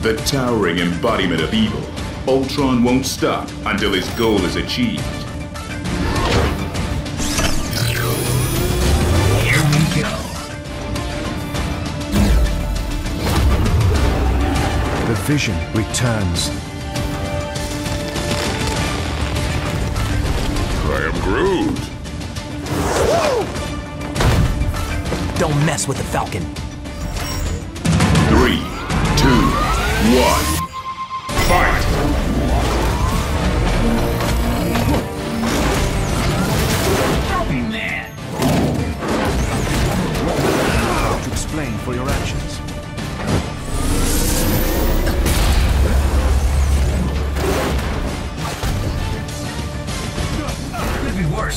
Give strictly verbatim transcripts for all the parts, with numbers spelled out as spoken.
The towering embodiment of evil, Ultron won't stop until his goal is achieved. Here we go. The vision returns. I am Groot. Don't mess with the Falcon. Three, two, one, fight! Don't be mad. To explain for your actions. Could be worse.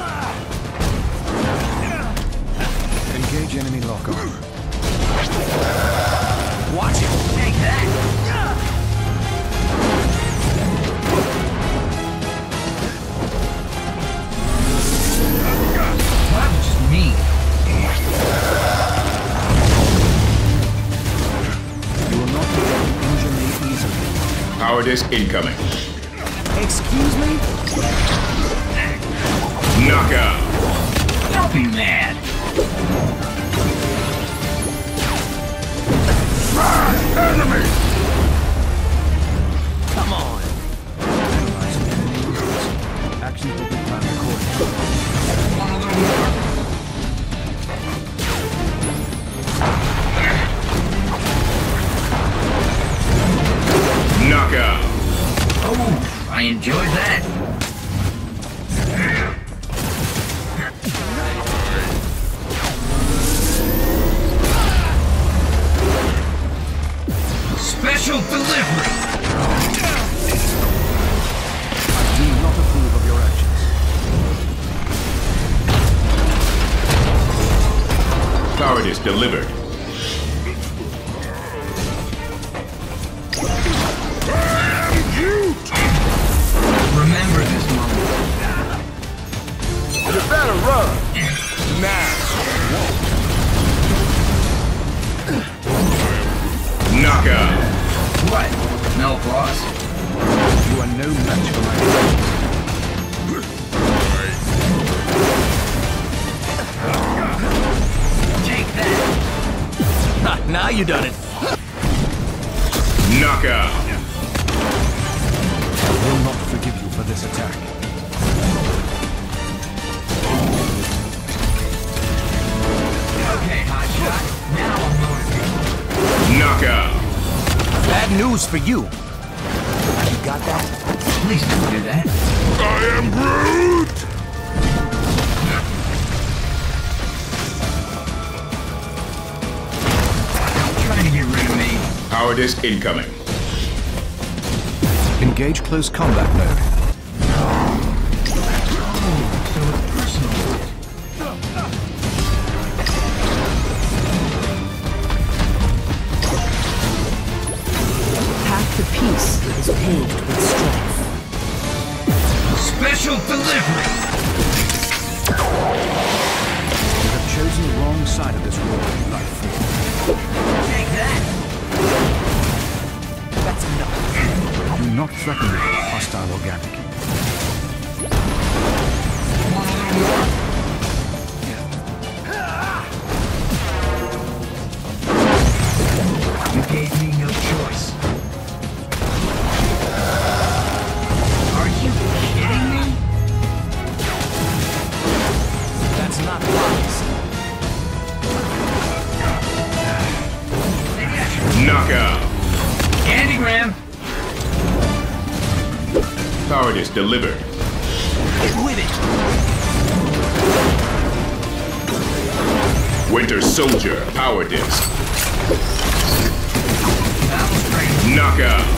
Engage enemy lock on. Watch it. Take that. That was just me. You will not be able to injure me easily. Power disc incoming. Excuse me? Knockout. Don't be mad. Enemy! Come on. Analyzing enemy movements. Actions will be planned accordingly. Want a little more? Knockout. Oh, I enjoyed that. Special delivery. Do not approve of your actions. Power disc delivered. Remember this moment. You better run! Now! Knockout! What? No applause? You are no match for my friends. Take that. Ha, now you done it. Knockout! I will not forgive you for this attack. Okay, hotshot. Now I'm motivated. Knockout! Bad news for you. You got that? Please don't do that. I am Groot! Trying to get rid of me. Power disc incoming. Engage close combat mode. So it's personal. Path to peace is paved with strife. Special delivery. You have chosen the wrong side of this war, life form. Take that. That's enough. Do not threaten me, hostile organic. Want a little more? You gave me no choice. Are you kidding me? That's not wise. Knockout! Candygram. Power disc delivered. Get with it. Winter Soldier, power disc. That was crazy. Knockout!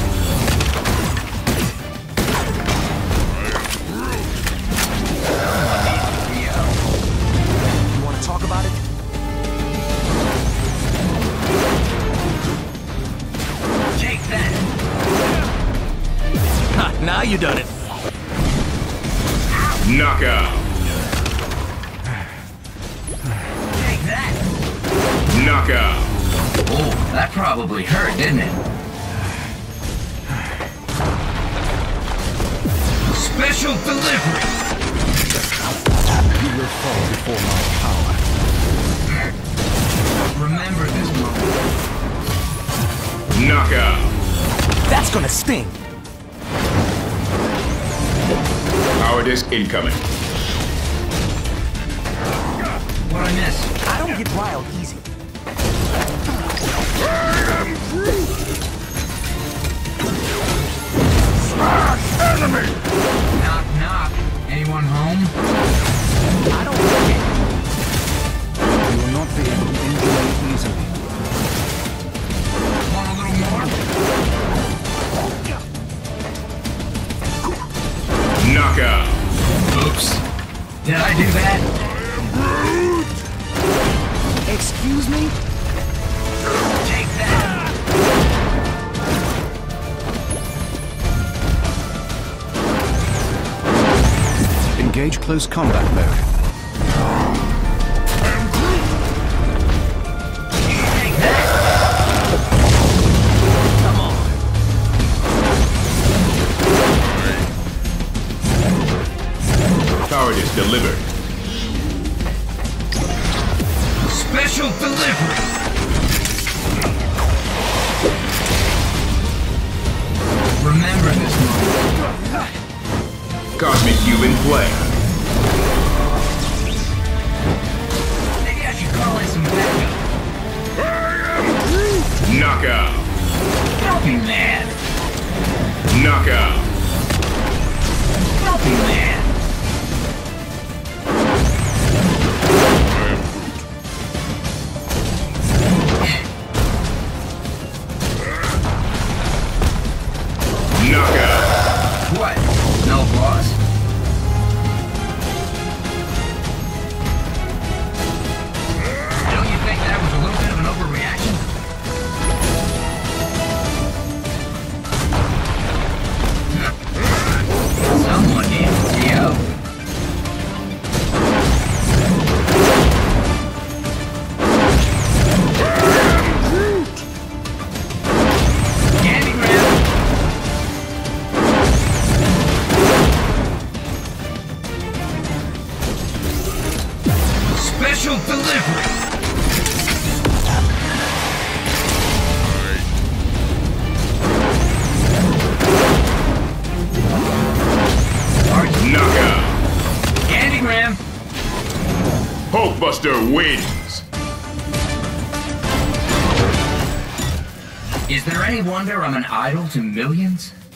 You want to talk about it? Take that. Ha, now you done it. Knockout! Take that. Knockout! Oh, that probably hurt, didn't it? Special delivery! You will fall before my power. Remember this moment. Knockout. That's gonna sting. Power disc incoming. What I miss? I don't get riled easy. Knock, knock. Anyone home? I don't get it. You will not be able to injure me easily. Want a little more? Knockout. Oops. Did I do that? Excuse me? Take that! Engage close combat mode. Take that! Come on. Power disc delivered. Special delivery! Remember this moment. Cosmic Cuban Flare. Maybe I should call in some backup. Knockout. Don't be mad. Knockout. Don't be mad. Knockout. What? No boss? Don't you think that was a little bit of an overreaction? Someone needs to go. Candy grab. Special delivery! Knockout. Candygram! Hulkbuster wins. Is there any wonder I'm an idol to millions?